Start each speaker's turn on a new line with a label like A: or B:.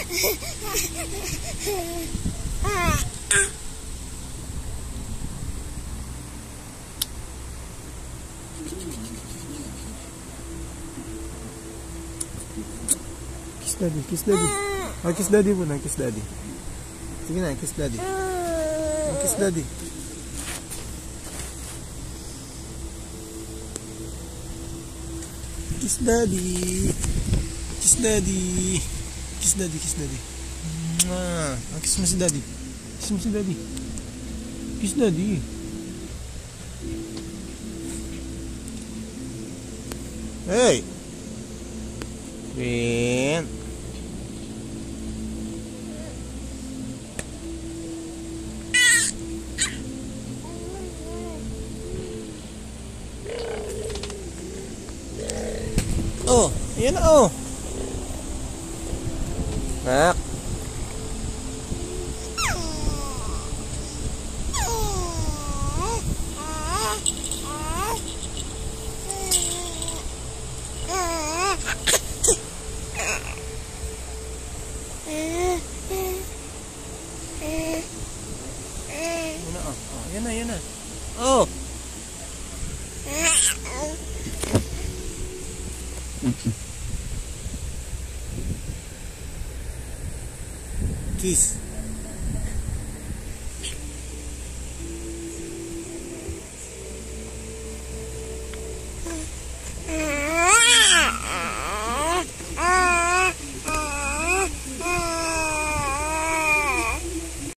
A: Kiss daddy, kiss daddy. Oh, kiss daddy muna, kiss daddy. Sige na, kiss daddy. Oh, kiss daddy. Kiss daddy. Kiss daddy. Kiss daddy, kiss daddy. Mwah. Oh, kiss mo si daddy. Kiss mo si daddy. Kiss daddy. Hey! Queen! Oh, ayan na oh. Nak. Ayan na, ayan na. Oh. Kiss.